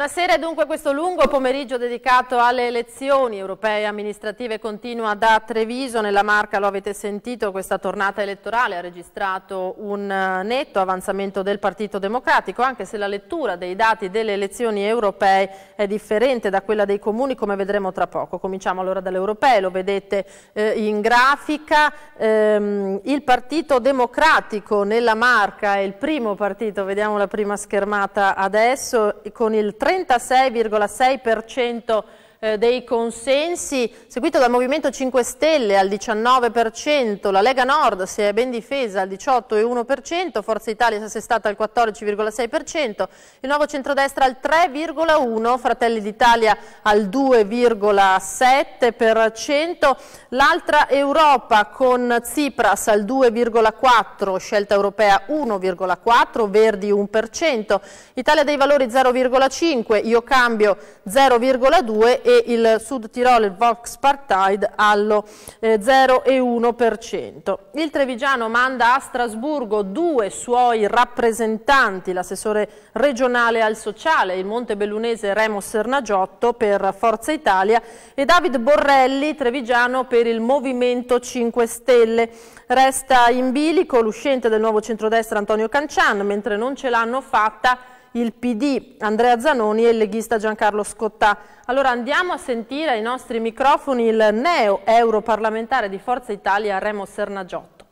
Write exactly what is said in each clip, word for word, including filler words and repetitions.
Buonasera, dunque questo lungo pomeriggio dedicato alle elezioni europee amministrative continua da Treviso. Nella Marca, lo avete sentito, questa tornata elettorale ha registrato un netto avanzamento del Partito Democratico, anche se la lettura dei dati delle elezioni europee è differente da quella dei comuni, come vedremo tra poco. Cominciamo allora dalle europee, lo vedete eh, in grafica. Ehm, il Partito Democratico nella Marca è il primo partito, vediamo la prima schermata adesso, con il trentasei virgola sei per cento dei consensi, seguito dal Movimento cinque Stelle al diciannove per cento, la Lega Nord si è ben difesa al diciotto virgola uno per cento, Forza Italia si è assestata al quattordici virgola sei per cento, il Nuovo Centrodestra al tre virgola uno per cento, Fratelli d'Italia al due virgola sette per cento, l'altra Europa con Tsipras al due virgola quattro per cento, Scelta Europea uno virgola quattro per cento, Verdi uno per cento, Italia dei Valori zero virgola cinque per cento, Io Cambio zero virgola due per cento e il Sud Tirol, il Volkspartei, allo eh, zero virgola uno per cento. Il trevigiano manda a Strasburgo due suoi rappresentanti, l'assessore regionale al sociale, il montebellunese Remo Sernagiotto per Forza Italia e David Borrelli, trevigiano, per il Movimento cinque Stelle. Resta in bilico l'uscente del Nuovo Centrodestra Antonio Cancian, mentre non ce l'hanno fatta il P D Andrea Zanoni e il leghista Giancarlo Scottà. Allora andiamo a sentire ai nostri microfoni il neo europarlamentare di Forza Italia Remo Sernagiotto.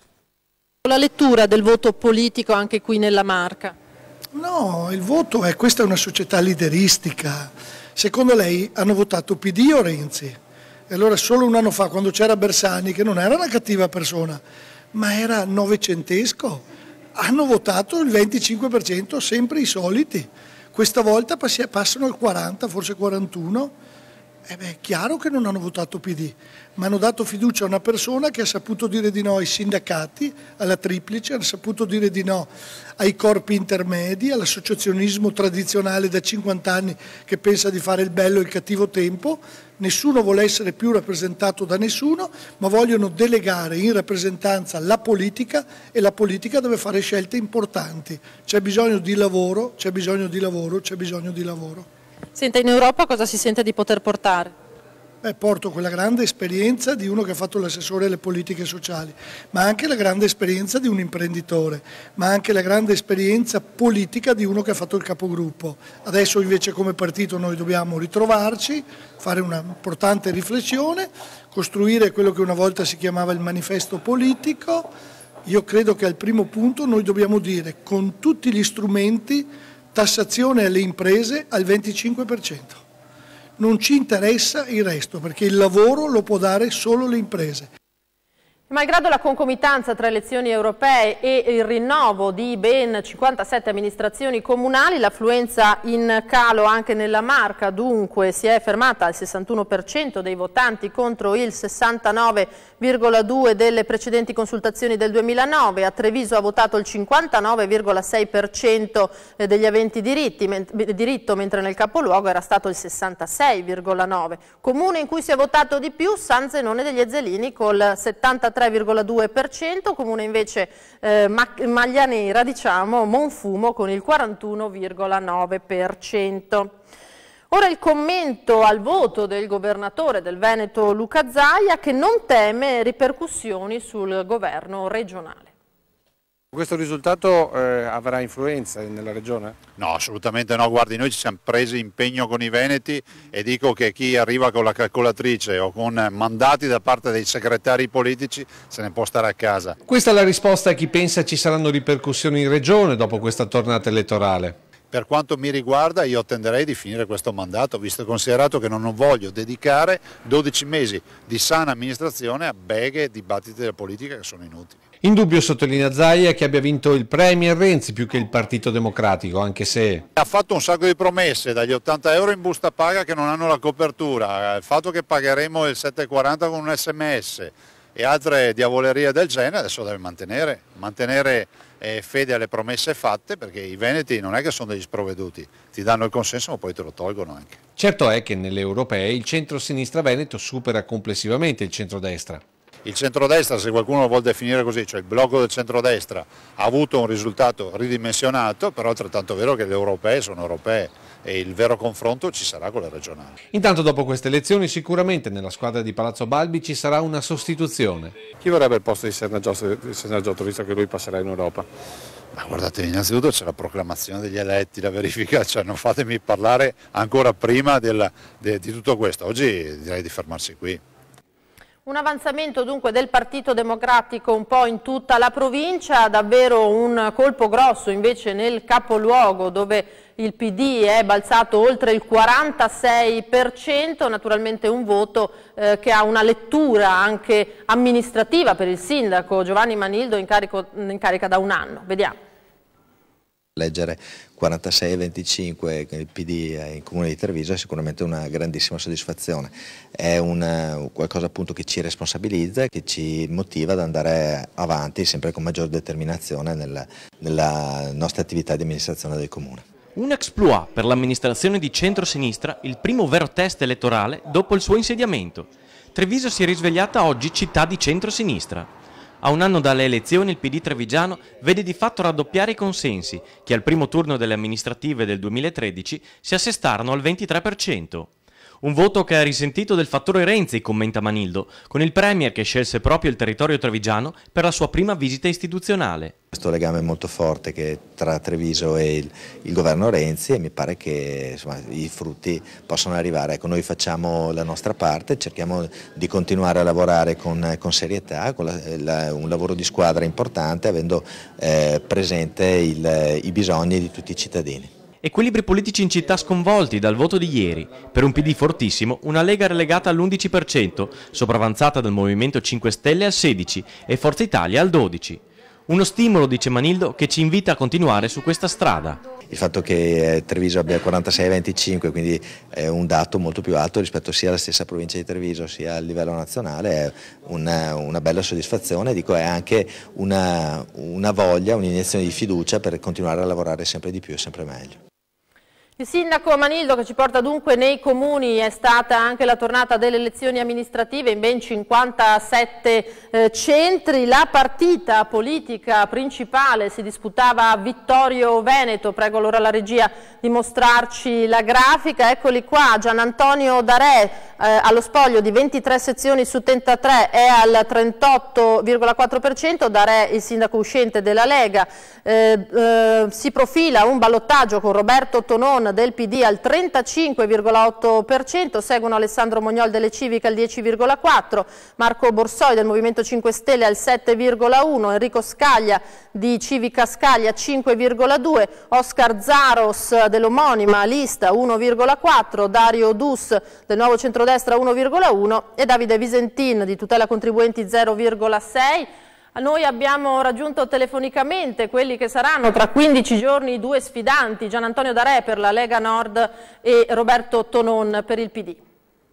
La lettura del voto politico anche qui nella Marca. No, il voto è, questa è una società lideristica. Secondo lei hanno votato P D o Renzi? E allora solo un anno fa, quando c'era Bersani, che non era una cattiva persona, ma era novecentesco, hanno votato il venticinque per cento, sempre i soliti. Questa volta passano al quaranta, forse quarantuno. Eh beh, è chiaro che non hanno votato P D, ma hanno dato fiducia a una persona che ha saputo dire di no ai sindacati, alla triplice, ha saputo dire di no ai corpi intermedi, all'associazionismo tradizionale da cinquanta anni che pensa di fare il bello e il cattivo tempo. Nessuno vuole essere più rappresentato da nessuno, ma vogliono delegare in rappresentanza la politica e la politica deve fare scelte importanti. C'è bisogno di lavoro, c'è bisogno di lavoro, c'è bisogno di lavoro. Senta, in Europa cosa si sente di poter portare? Beh, porto quella grande esperienza di uno che ha fatto l'assessore alle politiche sociali, ma anche la grande esperienza di un imprenditore, ma anche la grande esperienza politica di uno che ha fatto il capogruppo. Adesso invece come partito noi dobbiamo ritrovarci, fare una importante riflessione, costruire quello che una volta si chiamava il manifesto politico. Io credo che al primo punto noi dobbiamo dire con tutti gli strumenti tassazione alle imprese al venticinque per cento. Non ci interessa il resto, perché il lavoro lo può dare solo le imprese. Malgrado la concomitanza tra elezioni europee e il rinnovo di ben cinquantasette amministrazioni comunali, l'affluenza in calo anche nella Marca, dunque si è fermata al sessantuno per cento dei votanti contro il sessantanove virgola due per cento delle precedenti consultazioni del duemilanove. A Treviso ha votato il cinquantanove virgola sei per cento degli aventi diritti, diritto, mentre nel capoluogo era stato il sessantasei virgola nove per cento. Comune in cui si è votato di più, San Zenone degli Ezzelini col settantatré virgola due per cento, comune invece eh, maglia nera, diciamo, Monfumo con il quarantuno virgola nove per cento. Ora il commento al voto del governatore del Veneto Luca Zaia, che non teme ripercussioni sul governo regionale. Questo risultato eh, avrà influenza nella regione? No, assolutamente no. Guardi, noi ci siamo presi impegno con i veneti e dico che chi arriva con la calcolatrice o con mandati da parte dei segretari politici se ne può stare a casa. Questa è la risposta a chi pensa ci saranno ripercussioni in regione dopo questa tornata elettorale. Per quanto mi riguarda io tenderei di finire questo mandato, visto e considerato che non voglio dedicare dodici mesi di sana amministrazione a beghe e dibattiti della politica che sono inutili. Indubbio, sottolinea Zaia, che abbia vinto il Premier Renzi più che il Partito Democratico, anche se... Ha fatto un sacco di promesse, dagli ottanta euro in busta paga che non hanno la copertura, il fatto che pagheremo il sette virgola quaranta con un sms e altre diavolerie del genere, adesso deve mantenere, mantenere eh, fede alle promesse fatte, perché i veneti non è che sono degli sprovveduti, ti danno il consenso ma poi te lo tolgono anche. Certo è che nelle europee il centro-sinistra veneto supera complessivamente il centrodestra. Il centrodestra, se qualcuno lo vuole definire così, cioè il blocco del centrodestra, ha avuto un risultato ridimensionato, però è altrettanto vero che le europee sono europee e il vero confronto ci sarà con le regionali. Intanto dopo queste elezioni sicuramente nella squadra di Palazzo Balbi ci sarà una sostituzione. Chi vorrebbe il posto di Sernagiotto, visto che lui passerà in Europa? Ma guardate, innanzitutto c'è la proclamazione degli eletti, la verifica, cioè non fatemi parlare ancora prima del, de, di tutto questo. Oggi direi di fermarsi qui. Un avanzamento dunque del Partito Democratico un po' in tutta la provincia, davvero un colpo grosso invece nel capoluogo dove il P D è balzato oltre il quarantasei per cento, naturalmente un voto eh, che ha una lettura anche amministrativa per il sindaco Giovanni Manildo in, carico, in carica da un anno. Vediamo. Leggere quarantasei a venticinque il P D in Comune di Treviso è sicuramente una grandissima soddisfazione, è un, qualcosa appunto che ci responsabilizza e che ci motiva ad andare avanti sempre con maggior determinazione nella, nella nostra attività di amministrazione del Comune. Un exploit per l'amministrazione di centrosinistra, il primo vero test elettorale dopo il suo insediamento. Treviso si è risvegliata oggi città di centrosinistra. A un anno dalle elezioni il P D trevigiano vede di fatto raddoppiare i consensi, che al primo turno delle amministrative del duemilatredici si assestarono al ventitré per cento. Un voto che ha risentito del fattore Renzi, commenta Manildo, con il premier che scelse proprio il territorio trevigiano per la sua prima visita istituzionale. Questo legame molto forte che tra Treviso e il, il governo Renzi, e mi pare che insomma, i frutti possano arrivare. Ecco, noi facciamo la nostra parte, cerchiamo di continuare a lavorare con, con serietà, con la, la, un lavoro di squadra importante, avendo eh, presente il, i bisogni di tutti i cittadini. Equilibri politici in città sconvolti dal voto di ieri. Per un P D fortissimo, una Lega relegata all'undici per cento, sopravanzata dal Movimento cinque Stelle al sedici per cento e Forza Italia al dodici per cento. Uno stimolo, dice Manildo, che ci invita a continuare su questa strada. Il fatto che eh, Treviso abbia quarantasei a venticinque, quindi è un dato molto più alto rispetto sia alla stessa provincia di Treviso sia a livello nazionale, è una, una bella soddisfazione, dico è anche una, una voglia, un'iniezione di fiducia per continuare a lavorare sempre di più e sempre meglio. Il sindaco Manildo che ci porta dunque nei comuni, è stata anche la tornata delle elezioni amministrative in ben cinquantasette eh, centri. La partita politica principale si disputava a Vittorio Veneto. Prego allora la regia di mostrarci la grafica. Eccoli qua, Gianantonio Darè eh, allo spoglio di ventitré sezioni su trentatré è al trentotto virgola quattro per cento, Darè il sindaco uscente della Lega. Eh, eh, si profila un ballottaggio con Roberto Tonon del P D al trentacinque virgola otto per cento, seguono Alessandro Mognol delle Civiche al dieci virgola quattro per cento, Marco Borsoi del Movimento cinque Stelle al sette virgola uno per cento, Enrico Scaglia di Civica Scaglia cinque virgola due per cento, Oscar Zaros dell'omonima lista uno virgola quattro per cento, Dario Dus del Nuovo Centrodestra uno virgola uno per cento e Davide Visentin di Tutela Contribuenti zero virgola sei per cento. Noi abbiamo raggiunto telefonicamente quelli che saranno tra quindici giorni i due sfidanti, Gianantonio Darè per la Lega Nord e Roberto Tonon per il P D.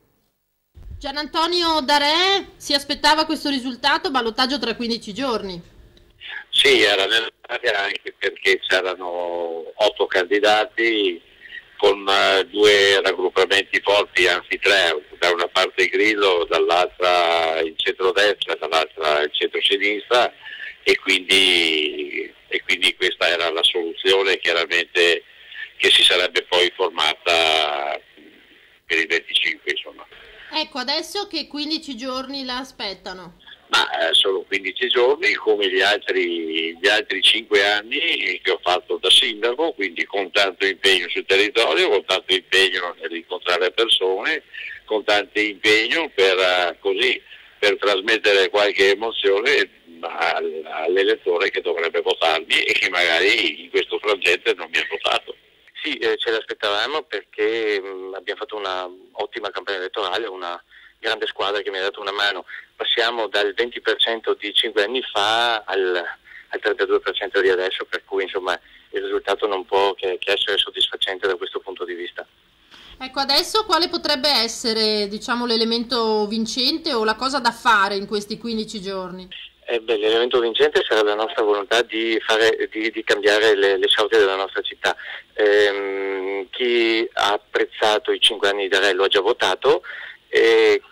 Gianantonio Darè si aspettava questo risultato, ballottaggio tra quindici giorni. Sì, era nell'area anche perché c'erano otto candidati con uh, due raggruppamenti forti, anzi tre, da una parte Grillo, dall'altra il centrodestra, dall'altra il centrosinistra e quindi, e quindi questa era la soluzione chiaramente che si sarebbe poi formata per il venticinque insomma. Ecco, adesso che quindici giorni la aspettano? Ma eh, sono quindici giorni come gli altri, gli altri cinque anni che ho fatto da sindaco, quindi con tanto impegno sul territorio, con tanto impegno nell'incontrare persone, con tanto impegno per, uh, così, per trasmettere qualche emozione all'elettore che dovrebbe votarmi e che magari in questo frangente non mi ha votato. Sì, eh, ce l'aspettavamo perché mh, abbiamo fatto una ottima campagna elettorale, una grande squadra che mi ha dato una mano. Passiamo dal venti per cento di cinque anni fa al, al trentadue per cento di adesso, per cui insomma il risultato non può che, che essere soddisfacente da questo punto di vista. Ecco, adesso quale potrebbe essere, diciamo, l'elemento vincente o la cosa da fare in questi quindici giorni? Eh beh, l'elemento vincente sarà la nostra volontà di, fare, di, di cambiare le, le sorti della nostra città. Ehm, chi ha apprezzato i cinque anni di Darè lo ha già votato, e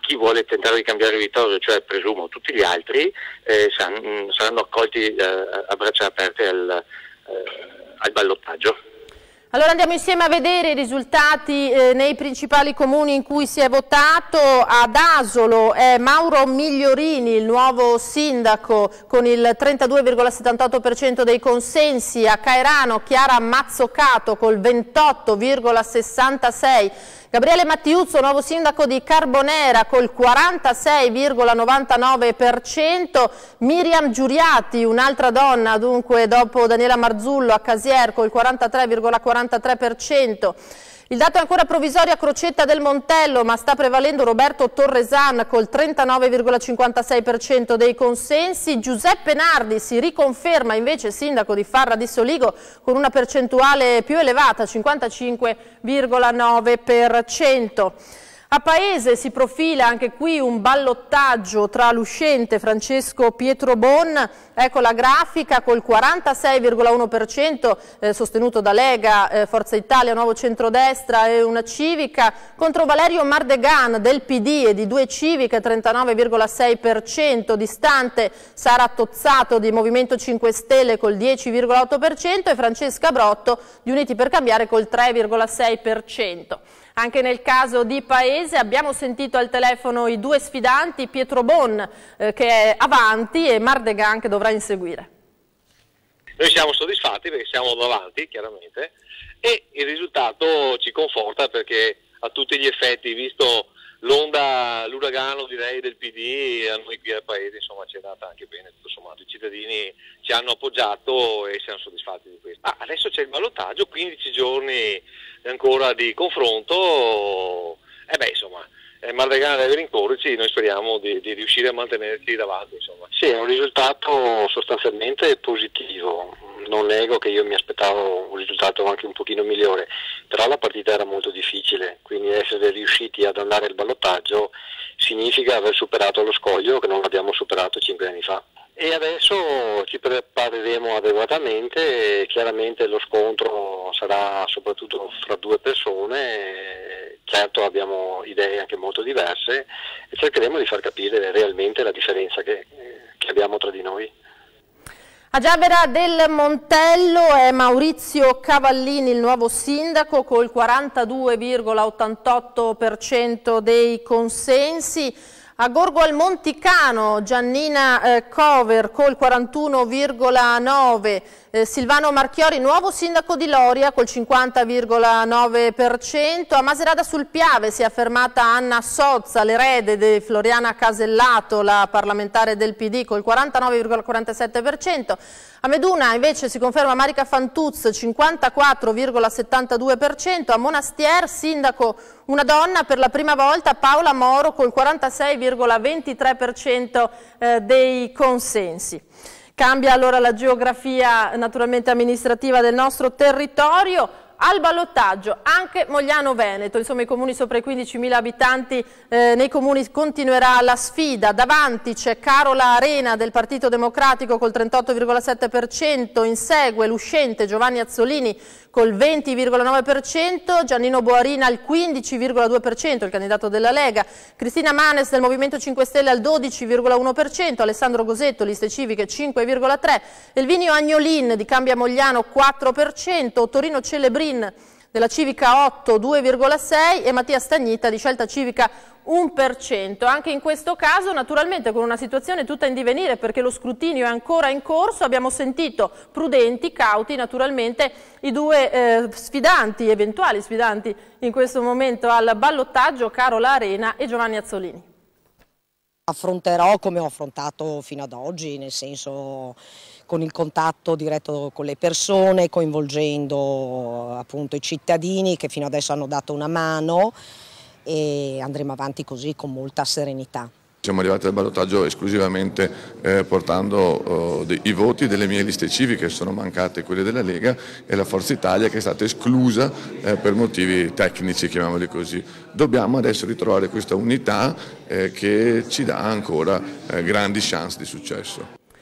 chi vuole tentare di cambiare vittoria, cioè presumo tutti gli altri, eh, saranno, saranno accolti eh, a braccia aperte al, eh, al ballottaggio. Allora andiamo insieme a vedere i risultati eh, nei principali comuni in cui si è votato. Ad Asolo è Mauro Migliorini il nuovo sindaco con il trentadue virgola settantotto per cento dei consensi, a Caerano Chiara Mazzocato col ventotto virgola sessantasei per cento, Gabriele Mattiuzzo nuovo sindaco di Carbonera col quarantasei virgola novantanove per cento, Miriam Giuriati, un'altra donna dunque dopo Daniela Marzullo a Casier col quarantatré virgola quarantatré per cento. Il dato è ancora provvisorio a Crocetta del Montello, ma sta prevalendo Roberto Torresan col trentanove virgola cinquantasei per cento dei consensi. Giuseppe Nardi si riconferma invece sindaco di Farra di Soligo con una percentuale più elevata, cinquantacinque virgola nove per cento. A Paese si profila anche qui un ballottaggio tra l'uscente Francesco Pietrobon, ecco la grafica, col quarantasei virgola uno per cento eh, sostenuto da Lega, eh, Forza Italia, Nuovo Centrodestra e una Civica, contro Valerio Mardegan del P D e di due Civiche, trentanove virgola sei per cento, distante Sara Tozzato di Movimento cinque Stelle col dieci virgola otto per cento e Francesca Brotto di Uniti per Cambiare col tre virgola sei per cento. Anche nel caso di Paese abbiamo sentito al telefono i due sfidanti, Pietrobon eh, che è avanti e Mardegan che dovrà inseguire. Noi siamo soddisfatti perché siamo davanti, chiaramente, e il risultato ci conforta perché a tutti gli effetti, visto l'onda, l'uragano direi del P D, a noi qui al Paese insomma ci è andata anche bene, tutto sommato i cittadini ci hanno appoggiato e siamo soddisfatti di questo. Ah, adesso c'è il ballottaggio, quindici giorni ancora di confronto, e eh beh insomma eh, Mardegan deve rincorrerci, noi speriamo di, di riuscire a mantenerci davanti insomma. Sì, è un risultato sostanzialmente positivo, non nego che io mi aspettavo un risultato anche un pochino migliore, però la partita era molto difficile, quindi essere riusciti ad andare al ballottaggio significa aver superato lo scoglio che non abbiamo superato cinque anni fa. E adesso ci prepareremo adeguatamente e chiaramente lo scontro sarà soprattutto fra due persone, certo abbiamo idee anche molto diverse e cercheremo di far capire realmente la differenza che, che abbiamo tra di noi. A Giabera del Montello è Maurizio Cavallini il nuovo sindaco col quarantadue virgola ottantotto per cento dei consensi. A Gorgo al Monticano Giannina eh, Cover col quarantuno virgola nove per cento, eh, Silvano Marchiori nuovo sindaco di Loria col cinquanta virgola nove per cento. A Maserata sul Piave si è affermata Anna Sozza, l'erede di Floriana Casellato, la parlamentare del P D col quarantanove virgola quarantasette per cento. A Meduna invece si conferma Marica Fantuz, cinquantaquattro virgola settantadue per cento. A Monastier sindaco una donna per la prima volta, Paola Moro col quarantasei virgola ventitré per cento eh, dei consensi. Cambia allora la geografia naturalmente amministrativa del nostro territorio. Al ballottaggio anche Mogliano Veneto, insomma i comuni sopra i quindicimila abitanti, eh, nei comuni continuerà la sfida. Davanti c'è Carola Arena del Partito Democratico col trentotto virgola sette per cento, insegue l'uscente Giovanni Azzolini col venti virgola nove per cento, Giannino Boarina al quindici virgola due per cento, il candidato della Lega, Cristina Manes del Movimento cinque Stelle al dodici virgola uno per cento, Alessandro Gosetto, Liste Civiche cinque virgola tre per cento, Elvinio Agnolin di Cambia Mogliano quattro per cento, Torino Celebrini della Civica otto, due virgola sei per cento e Mattia Stagnita di Scelta Civica uno per cento. Anche in questo caso naturalmente con una situazione tutta in divenire perché lo scrutinio è ancora in corso, abbiamo sentito prudenti, cauti naturalmente i due eh, sfidanti, eventuali sfidanti in questo momento al ballottaggio, Carola Arena e Giovanni Azzolini. Affronterò come ho affrontato fino ad oggi, nel senso con il contatto diretto con le persone, coinvolgendo appunto i cittadini che fino adesso hanno dato una mano e andremo avanti così con molta serenità. Siamo arrivati al ballottaggio esclusivamente eh, portando eh, i voti delle mie liste civiche, sono mancate quelle della Lega e la Forza Italia che è stata esclusa eh, per motivi tecnici, chiamiamoli così. Dobbiamo adesso ritrovare questa unità eh, che ci dà ancora eh, grandi chance di successo.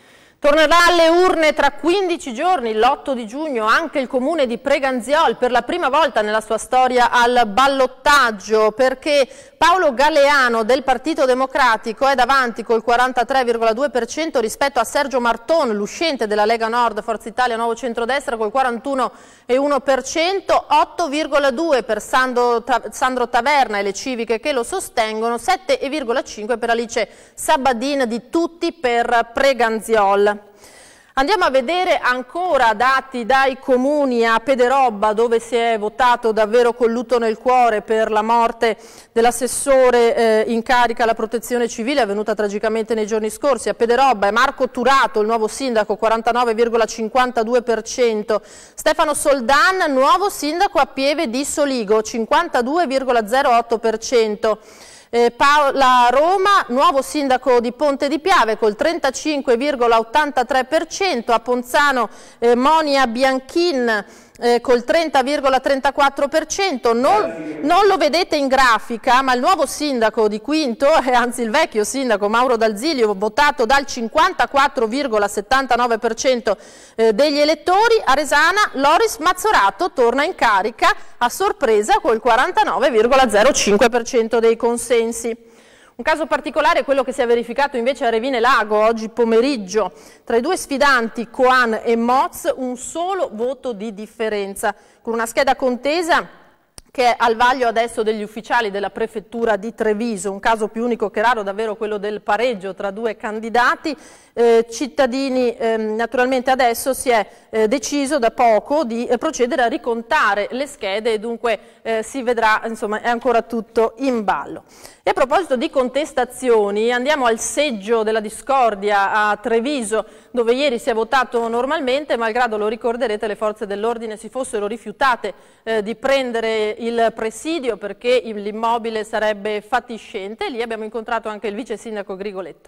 Tornerà alle urne tra quindici giorni, l'otto di giugno, anche il comune di Preganziol per la prima volta nella sua storia al ballottaggio, perché Paolo Galeano del Partito Democratico è davanti col quarantatré virgola due per cento rispetto a Sergio Marton, l'uscente della Lega Nord, Forza Italia, Nuovo Centrodestra col quarantuno virgola uno per cento, otto virgola due per cento per Sandro, Sandro Taverna e le civiche che lo sostengono, sette virgola cinque per cento per Alice Sabbadin di Tutti per Preganziol. Andiamo a vedere ancora dati dai comuni. A Pederobba, dove si è votato davvero col lutto nel cuore per la morte dell'assessore eh, in carica alla protezione civile avvenuta tragicamente nei giorni scorsi. A Pederobba è Marco Turato, il nuovo sindaco, quarantanove virgola cinquantadue per cento. Stefano Soldan, nuovo sindaco a Pieve di Soligo, cinquantadue virgola zero otto per cento. Eh, Paola Roma, nuovo sindaco di Ponte di Piave col trentacinque virgola ottantatré per cento, a Ponzano eh, Monia Bianchin eh, col trenta virgola trentaquattro per cento, non, non lo vedete in grafica, ma il nuovo sindaco di Quinto, eh, anzi il vecchio sindaco Mauro D'Alzilio, votato dal cinquantaquattro virgola settantanove per cento eh, degli elettori. A Resana Loris Mazzorato torna in carica a sorpresa col quarantanove virgola zero cinque per cento dei consensi. Un caso particolare è quello che si è verificato invece a Revine Lago oggi pomeriggio. Tra i due sfidanti, Coan e Moz, un solo voto di differenza, con una scheda contesa che è al vaglio adesso degli ufficiali della prefettura di Treviso. Un caso più unico che raro, davvero quello del pareggio tra due candidati. Eh, cittadini, eh, naturalmente adesso si è eh, deciso da poco di eh, procedere a ricontare le schede e dunque eh, si vedrà, insomma è ancora tutto in ballo. E a proposito di contestazioni, andiamo al seggio della discordia a Treviso, dove ieri si è votato normalmente, malgrado, lo ricorderete, le forze dell'ordine si fossero rifiutate eh, di prendere il presidio perché l'immobile sarebbe fatiscente. Lì abbiamo incontrato anche il vice sindaco Grigoletto.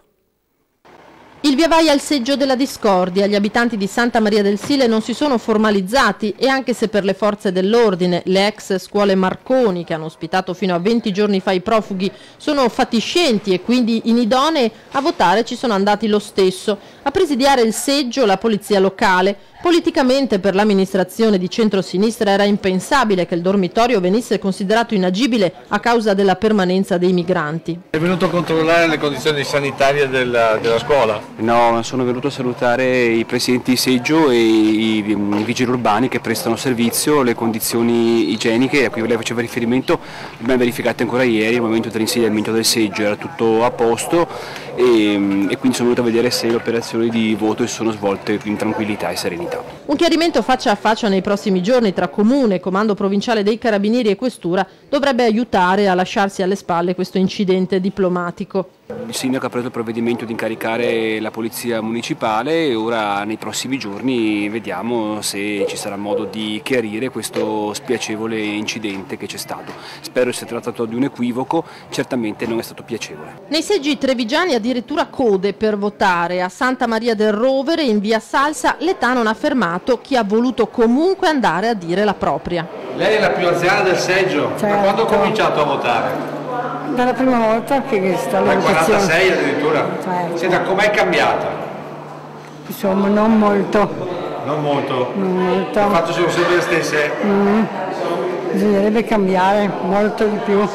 Il via vai al seggio della discordia. Gli abitanti di Santa Maria del Sile non si sono formalizzati e anche se per le forze dell'ordine, le ex scuole Marconi, che hanno ospitato fino a venti giorni fa i profughi, sono fatiscenti e quindi inidonei, a votare ci sono andati lo stesso. A presidiare il seggio la polizia locale. Politicamente per l'amministrazione di centrosinistra era impensabile che il dormitorio venisse considerato inagibile a causa della permanenza dei migranti. È venuto a controllare le condizioni sanitarie della, della scuola? No, sono venuto a salutare i presidenti di seggio e i, i, i vigili urbani che prestano servizio, le condizioni igieniche a cui lei faceva riferimento, le abbiamo verificate ancora ieri al momento dell'insediamento del seggio, era tutto a posto e, e quindi sono venuto a vedere se le operazioni di voto si sono svolte in tranquillità e serenità. Un chiarimento faccia a faccia nei prossimi giorni tra Comune, Comando Provinciale dei Carabinieri e Questura dovrebbe aiutare a lasciarsi alle spalle questo incidente diplomatico. Il sindaco ha preso il provvedimento di incaricare la polizia municipale e ora nei prossimi giorni vediamo se ci sarà modo di chiarire questo spiacevole incidente che c'è stato. Spero sia trattato di un equivoco, certamente non è stato piacevole. Nei seggi trevigiani addirittura code per votare. A Santa Maria del Rovere in via Salsa l'età non ha fermato chi ha voluto comunque andare a dire la propria. Lei è la più anziana del seggio, certo. Da quando ha cominciato a votare? Dalla prima volta che sta alla votazione. Dal quarantasei addirittura? Certo. Senta, com'è cambiata? Insomma, non molto. Non molto? Non molto. Le faccio sono sempre le stesse? Mm. Bisognerebbe cambiare molto di più.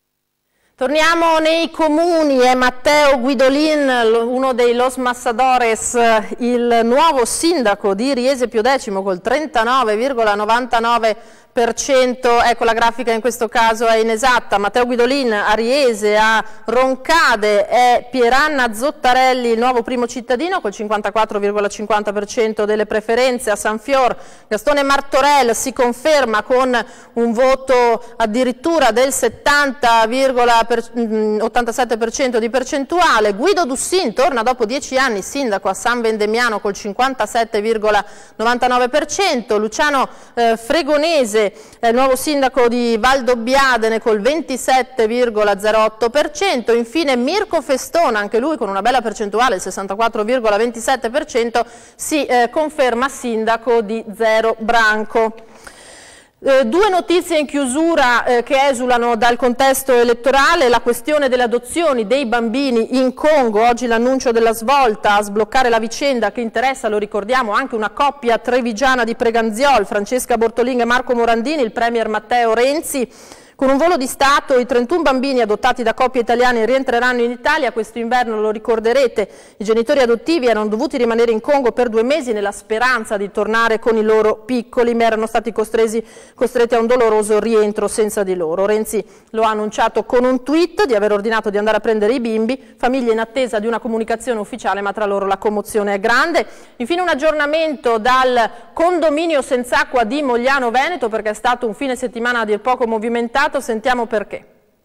Torniamo nei comuni, è Matteo Guidolin, uno dei Los Massadores, il nuovo sindaco di Riese Piodecimo col trentanove virgola novantanove per cento. Ecco, la grafica in questo caso è inesatta. Matteo Guidolin a Riese, a Roncade è Pieranna Zottarelli, il nuovo primo cittadino col cinquantaquattro virgola cinquanta per cento delle preferenze. A San Fior Gastone Martorell si conferma con un voto addirittura del settanta virgola ottantasette per cento di percentuale. Guido Dussin torna dopo dieci anni sindaco a San Vendemiano col cinquantasette virgola novantanove per cento. Luciano eh, Fregonese è il nuovo sindaco di Valdobbiadene col ventisette virgola zero otto per cento. Infine Mirko Festona, anche lui con una bella percentuale, il sessantaquattro virgola ventisette per cento, si eh, conferma sindaco di Zero Branco. Eh, due notizie in chiusura eh, che esulano dal contesto elettorale: la questione delle adozioni dei bambini in Congo, oggi l'annuncio della svolta a sbloccare la vicenda che interessa, lo ricordiamo, anche una coppia trevigiana di Preganziol, Francesca Bortolin e Marco Morandini, il premier Matteo Renzi. Con un volo di Stato i trentuno bambini adottati da coppie italiane rientreranno in Italia. Questo inverno, lo ricorderete, i genitori adottivi erano dovuti rimanere in Congo per due mesi nella speranza di tornare con i loro piccoli, ma erano stati costretti, costretti a un doloroso rientro senza di loro. Renzi lo ha annunciato con un tweet di aver ordinato di andare a prendere i bimbi, famiglie in attesa di una comunicazione ufficiale, ma tra loro la commozione è grande. Infine un aggiornamento dal condominio senza acqua di Mogliano Veneto, perché è stato un fine settimana a dir poco movimentato. Sentiamo perché.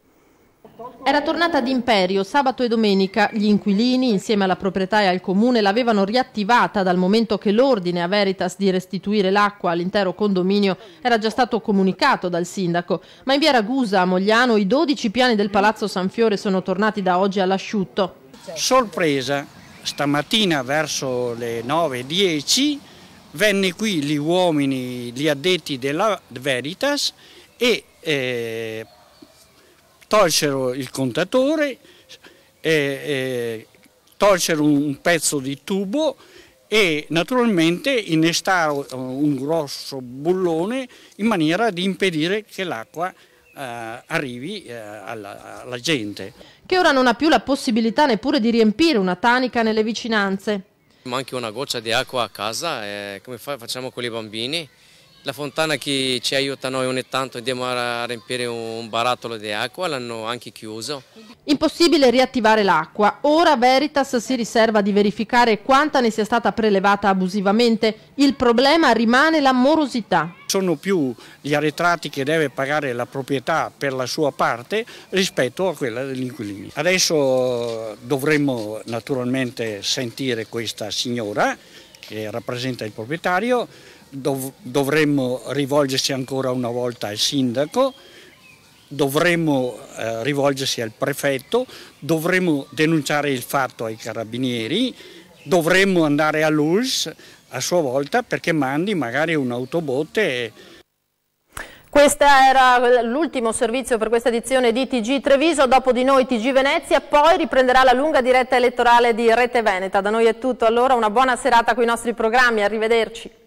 Era tornata d'imperio sabato e domenica. Gli inquilini, insieme alla proprietà e al comune, l'avevano riattivata dal momento che l'ordine a Veritas di restituire l'acqua all'intero condominio era già stato comunicato dal sindaco. Ma in via Ragusa, a Mogliano, i dodici piani del Palazzo San Fiore sono tornati da oggi all'asciutto. Sorpresa, stamattina verso le nove e dieci venne qui gli uomini, gli addetti della Veritas e eh, tolsero il contatore, eh, eh, tolsero un pezzo di tubo e naturalmente innestarono un grosso bullone in maniera di impedire che l'acqua eh, arrivi eh, alla, alla gente. Che ora non ha più la possibilità neppure di riempire una tanica nelle vicinanze. Manchi una goccia di acqua a casa, eh, come fa, facciamo con i bambini? La fontana che ci aiuta noi ogni tanto, andiamo a riempire un barattolo di acqua, l'hanno anche chiuso. Impossibile riattivare l'acqua. Ora Veritas si riserva di verificare quanta ne sia stata prelevata abusivamente. Il problema rimane la morosità. Sono più gli arretrati che deve pagare la proprietà per la sua parte rispetto a quella degli inquilini. Adesso dovremmo naturalmente sentire questa signora che rappresenta il proprietario. Dov- dovremmo rivolgersi ancora una volta al sindaco, dovremmo eh, rivolgersi al prefetto, dovremmo denunciare il fatto ai carabinieri, dovremmo andare all'U L S a sua volta perché mandi magari un'autobotte. Questo era l'ultimo servizio per questa edizione di T G Treviso, dopo di noi T G Venezia, poi riprenderà la lunga diretta elettorale di Rete Veneta. Da noi è tutto, allora una buona serata con i nostri programmi, arrivederci.